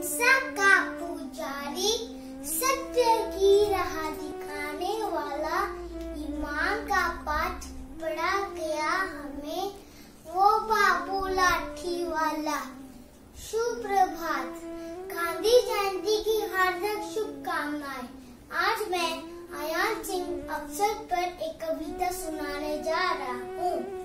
अहिंसा का पुजारी, सत्य की राह दिखाने वाला, ईमान का पाठ पढ़ा गया हमें, वो बाबू लाठी वाला। सुप्रभात। गांधी जयंती की हार्दिक शुभकामनाएं। आज मैं अयान सिंह अवसर पर एक कविता सुनाने जा रहा हूँ।